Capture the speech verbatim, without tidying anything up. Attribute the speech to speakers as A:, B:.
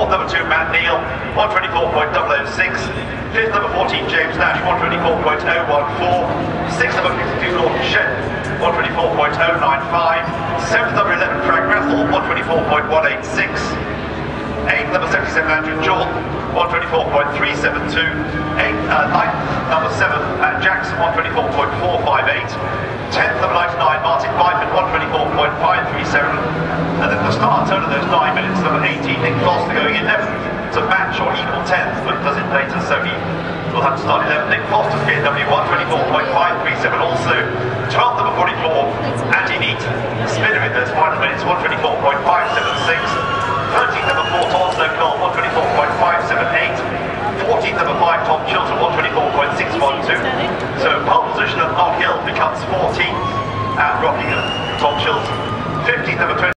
A: Fourth number two, Matt Neal, one twenty-four point zero zero six. Fifth number fourteen, James Nash, one twenty-four point zero one four. Sixth number fifty-two, Lord Shed, one twenty-four point zero nine five. Seventh number eleven, Frank Rathel, one twenty-four point one eight six. Eighth number seventy-seven, Andrew Jordan, one twenty-four point three seven two. Eighth, uh, ninth number seven, Matt Jackson, one twenty-four point four five eight. Tenth number ninety-nine, Martin Byford, one twenty-four point five three seven. And then the start turn of those nine minutes, number eighteen, Nick Foster going eleventh to match or equal tenth, but does it later, so he will have to start eleventh. Nick Foster, P N W, one twenty-four point five three seven. Also, twelfth number forty-four, Andy Neat, spinner in those final minutes, one twenty-four point five seven six. thirteenth number four, Tonzo Cole, one twenty-four point five seven eight. fourteenth number five, Tom Chilton, one twenty-four point six one two. So pole position at Knock Hill becomes fourteenth at Rockingham, Tom Chilton. fifteenth number twenty.